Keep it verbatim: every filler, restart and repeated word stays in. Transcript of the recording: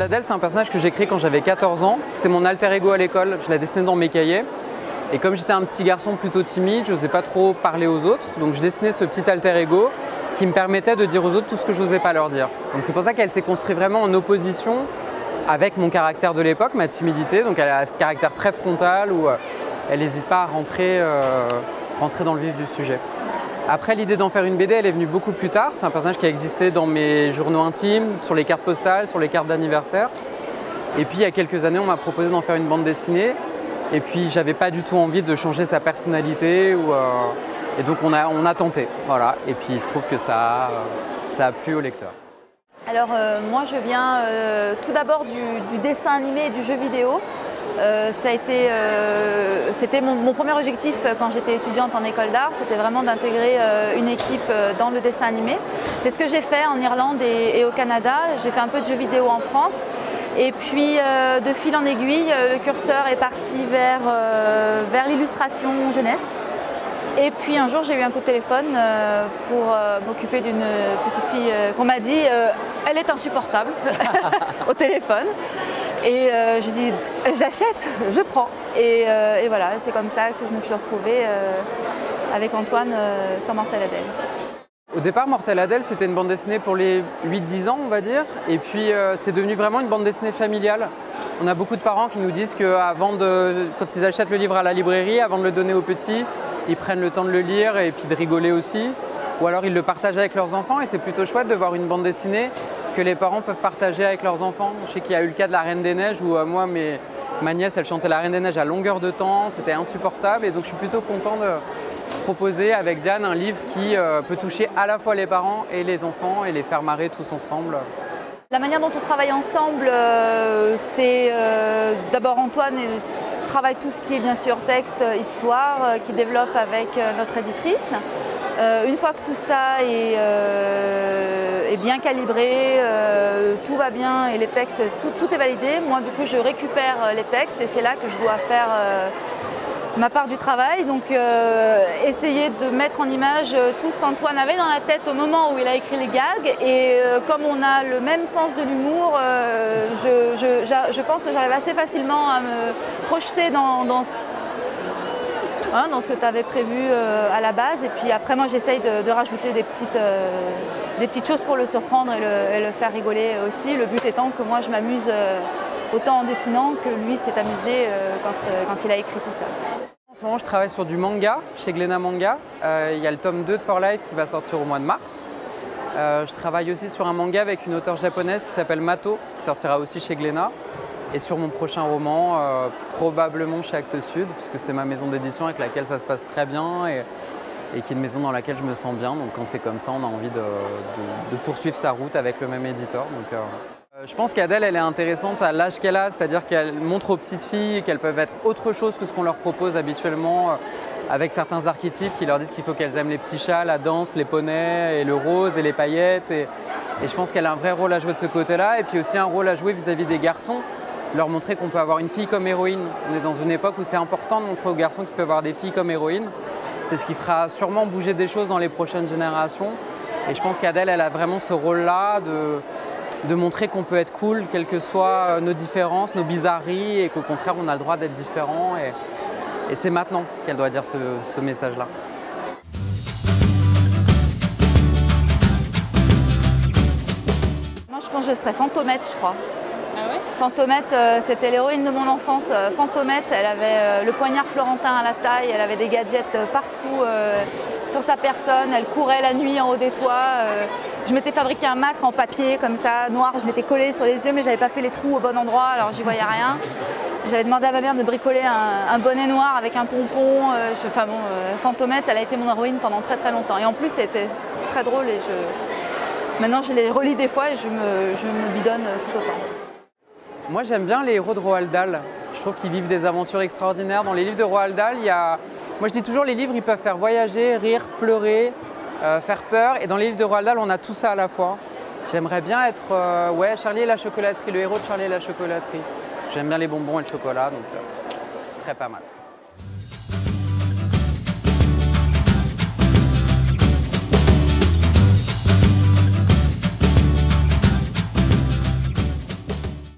Mortadelle, c'est un personnage que j'ai créé quand j'avais quatorze ans. C'était mon alter ego à l'école, je l'ai dessiné dans mes cahiers. Et comme j'étais un petit garçon plutôt timide, je n'osais pas trop parler aux autres. Donc je dessinais ce petit alter ego qui me permettait de dire aux autres tout ce que je n'osais pas leur dire. Donc c'est pour ça qu'elle s'est construite vraiment en opposition avec mon caractère de l'époque, ma timidité. Donc elle a un caractère très frontal où elle n'hésite pas à rentrer, euh, rentrer dans le vif du sujet. Après, l'idée d'en faire une B D, elle est venue beaucoup plus tard. C'est un personnage qui a existé dans mes journaux intimes, sur les cartes postales, sur les cartes d'anniversaire. Et puis, il y a quelques années, on m'a proposé d'en faire une bande dessinée. Et puis, j'avais pas du tout envie de changer sa personnalité. Ou, euh... Et donc, on a, on a tenté. Voilà. Et puis, il se trouve que ça a, ça a plu au lecteur. Alors, euh, moi, je viens euh, tout d'abord du, du dessin animé et du jeu vidéo. Euh, ça a été, euh, c'était mon, mon premier objectif quand j'étais étudiante en école d'art, c'était vraiment d'intégrer euh, une équipe euh, dans le dessin animé. C'est ce que j'ai fait en Irlande et, et au Canada. J'ai fait un peu de jeux vidéo en France. Et puis euh, de fil en aiguille, le curseur est parti vers, euh, vers l'illustration jeunesse. Et puis un jour, j'ai eu un coup de téléphone euh, pour euh, m'occuper d'une petite fille euh, qu'on m'a dit euh, elle est insupportable au téléphone. Et euh, j'ai dit j'achète, je prends. Et, euh, et voilà, c'est comme ça que je me suis retrouvée euh, avec Antoine euh, sur Mortadelle. Au départ, Mortadelle, c'était une bande dessinée pour les huit dix ans, on va dire. Et puis, euh, c'est devenu vraiment une bande dessinée familiale. On a beaucoup de parents qui nous disent que avant de, quand ils achètent le livre à la librairie, avant de le donner aux petits, ils prennent le temps de le lire et puis de rigoler aussi. Ou alors ils le partagent avec leurs enfants et c'est plutôt chouette de voir une bande dessinée que les parents peuvent partager avec leurs enfants. Je sais qu'il y a eu le cas de la Reine des Neiges où euh, moi, mes, ma nièce, elle chantait la Reine des Neiges à longueur de temps, c'était insupportable. Et donc je suis plutôt content de proposer avec Diane un livre qui euh, peut toucher à la fois les parents et les enfants et les faire marrer tous ensemble. La manière dont on travaille ensemble, euh, c'est euh, d'abord Antoine et travaille tout ce qui est bien sûr texte, histoire, euh, qui développe avec euh, notre éditrice. Euh, une fois que tout ça est, euh, est bien calibré, euh, tout va bien et les textes, tout, tout est validé, moi du coup je récupère les textes et c'est là que je dois faire euh, ma part du travail. Donc euh, essayer de mettre en image tout ce qu'Antoine avait dans la tête au moment où il a écrit les gags. Et euh, comme on a le même sens de l'humour, euh, je, je, je pense que j'arrive assez facilement à me projeter dans, dans Hein, dans ce que tu avais prévu euh, à la base. Et puis après, moi, j'essaye de, de rajouter des petites, euh, des petites choses pour le surprendre et le, et le faire rigoler aussi. Le but étant que moi, je m'amuse euh, autant en dessinant que lui s'est amusé euh, quand, euh, quand il a écrit tout ça. En ce moment, je travaille sur du manga chez Glénat Manga. Euh, il y a le tome deux de For Life qui va sortir au mois de mars. Euh, je travaille aussi sur un manga avec une auteure japonaise qui s'appelle Mato, qui sortira aussi chez Glénat. Et sur mon prochain roman, euh, probablement chez Actes Sud, puisque c'est ma maison d'édition avec laquelle ça se passe très bien et, et qui est une maison dans laquelle je me sens bien. Donc quand c'est comme ça, on a envie de, de, de poursuivre sa route avec le même éditeur. Donc, euh, je pense qu'Adèle, elle est intéressante à l'âge qu'elle a, c'est-à-dire qu'elle montre aux petites filles qu'elles peuvent être autre chose que ce qu'on leur propose habituellement, euh, avec certains archétypes qui leur disent qu'il faut qu'elles aiment les petits chats, la danse, les poneys, et le rose et les paillettes. Et, et je pense qu'elle a un vrai rôle à jouer de ce côté-là, et puis aussi un rôle à jouer vis-à-vis des garçons. Leur montrer qu'on peut avoir une fille comme héroïne. On est dans une époque où c'est important de montrer aux garçons qu'ils peuvent avoir des filles comme héroïnes. C'est ce qui fera sûrement bouger des choses dans les prochaines générations. Et je pense qu'Adèle, elle a vraiment ce rôle-là de, de montrer qu'on peut être cool, quelles que soient nos différences, nos bizarreries, et qu'au contraire, on a le droit d'être différent. Et, et c'est maintenant qu'elle doit dire ce, ce message-là. Moi, je pense que je serais Fantomette, je crois. Ah ouais? Fantomette, euh, c'était l'héroïne de mon enfance. Euh, Fantomette, elle avait euh, le poignard florentin à la taille, elle avait des gadgets euh, partout euh, sur sa personne, elle courait la nuit en haut des toits. Euh, je m'étais fabriqué un masque en papier comme ça, noir, je m'étais collé sur les yeux mais j'avais pas fait les trous au bon endroit, alors j'y voyais rien. J'avais demandé à ma mère de bricoler un, un bonnet noir avec un pompon. Euh, je, enfin bon, euh, Fantomette, elle a été mon héroïne pendant très très longtemps. Et en plus, c'était très drôle et je... maintenant je les relis des fois et je me, je me bidonne tout autant. Moi, j'aime bien les héros de Roald Dahl. Je trouve qu'ils vivent des aventures extraordinaires. Dans les livres de Roald Dahl, il y a... Moi, je dis toujours, les livres, ils peuvent faire voyager, rire, pleurer, euh, faire peur. Et dans les livres de Roald Dahl, on a tout ça à la fois. J'aimerais bien être, euh, ouais, Charlie et la chocolaterie, le héros de Charlie et la chocolaterie. J'aime bien les bonbons et le chocolat, donc euh, ce serait pas mal.